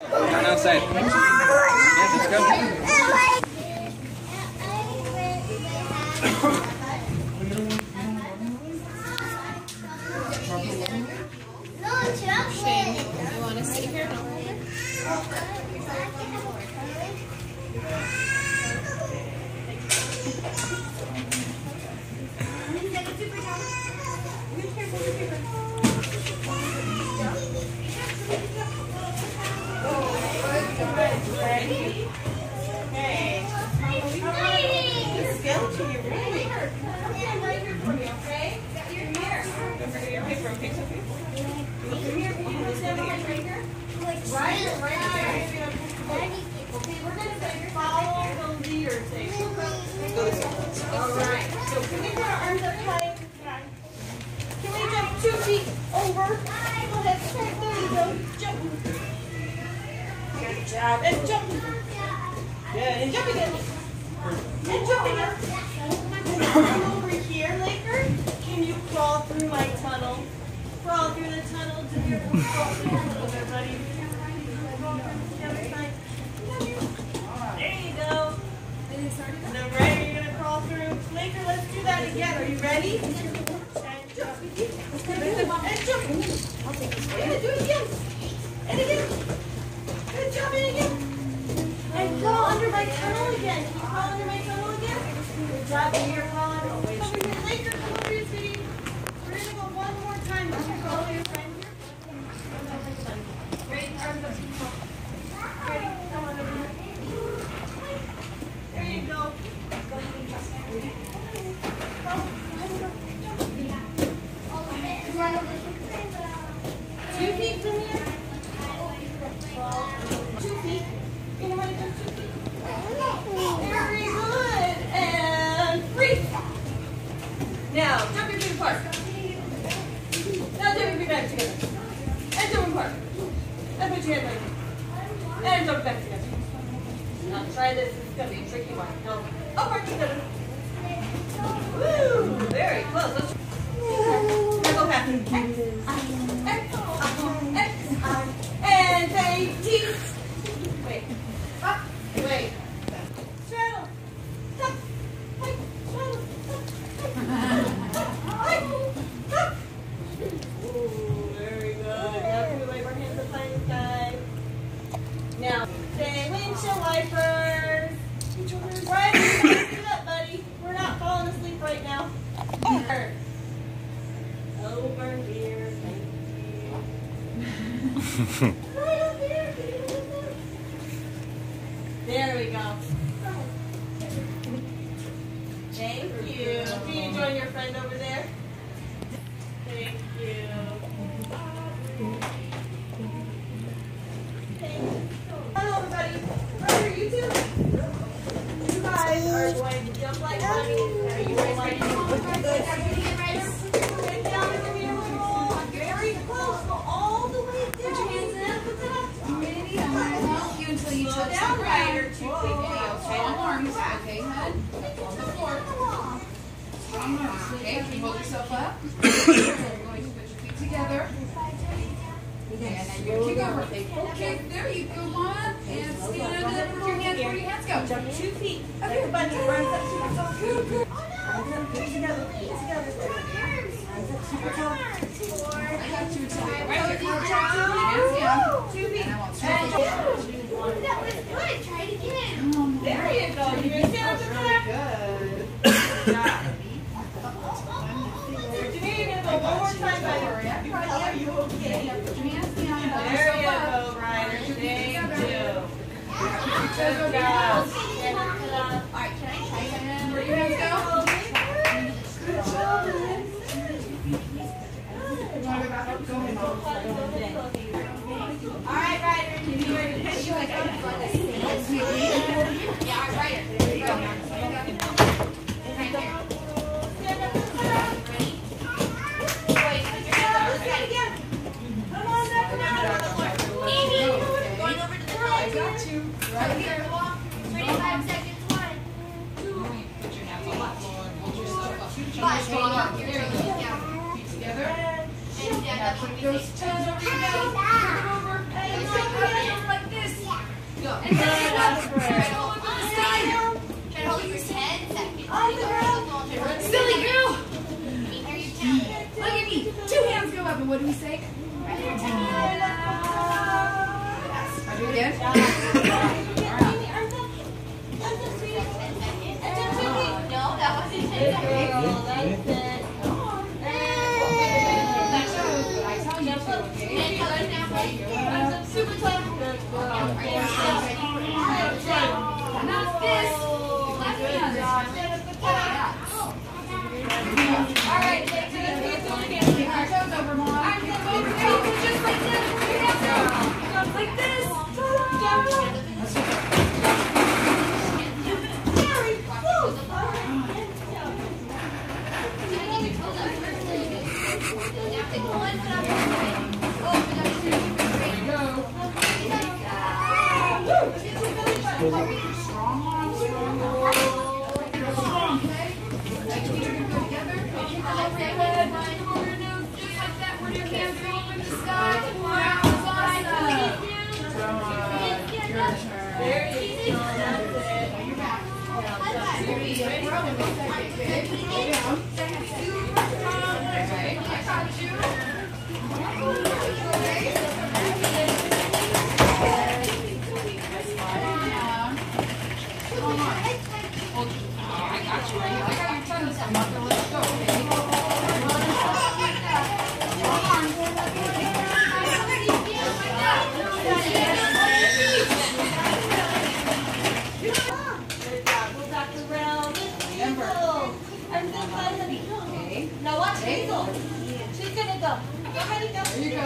Turn outside. Yeah, let's go. Shane, you want to sit here? Alright, so can we put our arms up high? Can we jump 2 feet over? Go ahead, there you go. Jump. Good job. And jump. Good. And jump again. And jump again. Come over here, Laker. Can you crawl through my tunnel? Crawl through the tunnel. Do your crawl through the tunnel, everybody. There you go. And then right, you're gonna crawl through. Laker, let's do that again. Are you ready? And jump. And jump. I'll take this. We're gonna do it again. And again. Good job. And again. And crawl under my tunnel again. Can you crawl under my tunnel again? Good job. And you're crawling over here. Laker, come over here, sweetie. We're gonna go one more time. Let's crawl over your friend here. Ready? Arms up. Ready? Come on over here. There you go. Go ahead and jump. Go. 2 feet from here. 2 feet. Anybody jump 2 feet? Very good. And free. Now, jump your feet apart. Now jump your feet back together. And jump apart. And put your hands like this. And jump back together. Now try this. This is going to be a tricky one. No. Apart together. Woo! Very close. Let's go back. And say teeth. Wait. Up. Wait. Straddle. Stop. Hey. Straddle. Stop. Ooh, very good. Now can we wave our hands up high in the sky? Now, say windshield wipers. Right, get up, buddy. We're not falling asleep right now. Over here, thank you. Right up here. There we go. Thank you. Can you join your friend over there? Thank you. Hello, everybody. Ryder, you too? You guys are going to jump like bunnies. Are you ready? Good. Head down in the mirror roll. Very close. Go all the way down. Put your hands in. Put it up. Ready? I'm going to help you until you touch down, Ryder. 2 feet down. Strong arms. Okay, head. On the floor. Strong arms. Okay, can you hold yourself up? You're going to put your feet together. And then you're going to kick over. Okay, there you go, Mom. And stand up. Put your hands where your hands go. Jump 2 feet. Okay, like bunny. Arms up to your toes. Good, good. Arms up. Feet together. Feet together. Arms up to your toes. I got 2 toes. Right here. Hands down. 2 feet. And that was good. Try it again. There you go. You're going to stand up and clap. Good. Good job. You're going to go one more time, buddy. Are you okay? There you go, Ryder. Thank you. Good job. Alright, can I try again? Where your hands go? Good job. Alright, Ryder. Can you ready to pitch you like yeah, Ryder. There you go. Right there. Stand up and clap. Ready? Wait, your hands up. Let's try it again. Come on, back now. Amy, going over to the top. I got you. Right here. 25 seconds. 1, 2. Put your hands on the floor and hold yourself up. Strong arm. There you go. Feet together. And now keep those toes over your nose. Turn it over. And like this. Silly girl! Look at me. 2 hands go up, and what do we say? Do it again. No, that wasn't 10 seconds. Super tough. Not this. Left hand. All right, take it. Keep your toes over, Mom. Just like this. Like this. Now watch Hazel. She's gonna go. Go ahead and go. There you go.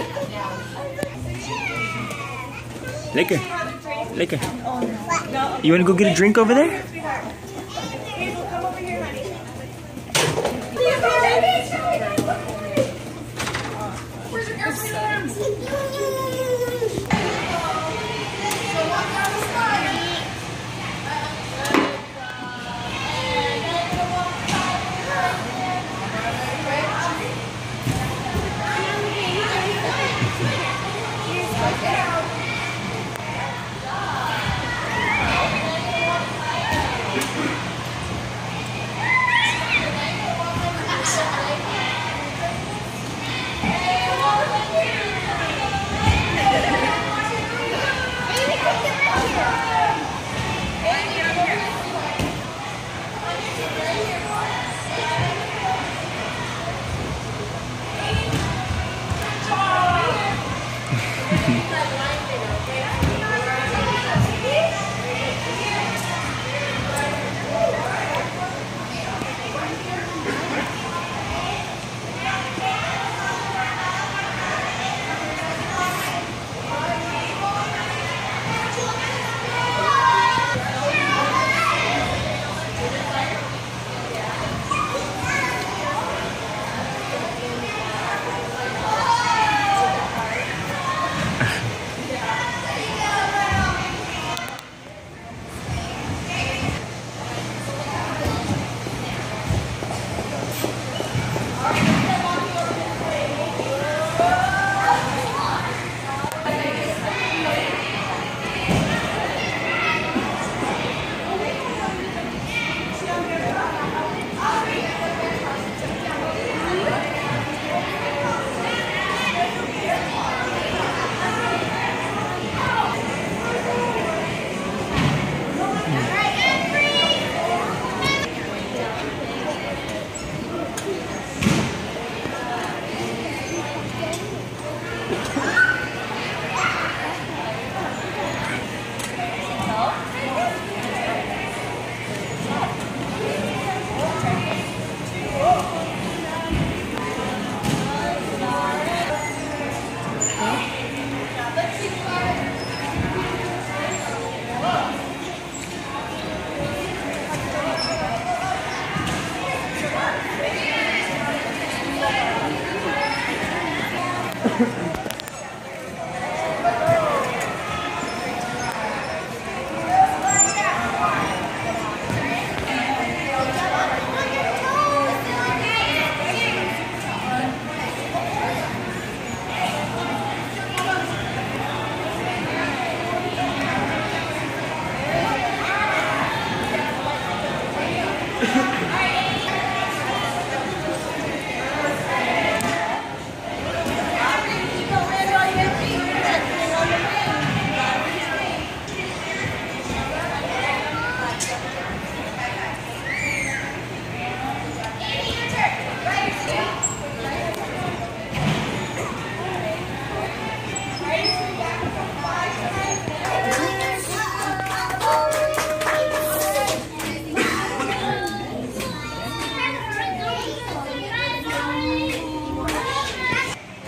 Laker. Laker. You want to go get a drink over there? Hazel, come over here, honey. Where's your girlfriend arms?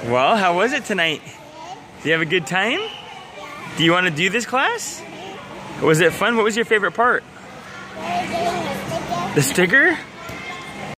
Well, how was it tonight? Do you have a good time? Do you want to do this class? Was it fun? What was your favorite part? The sticker?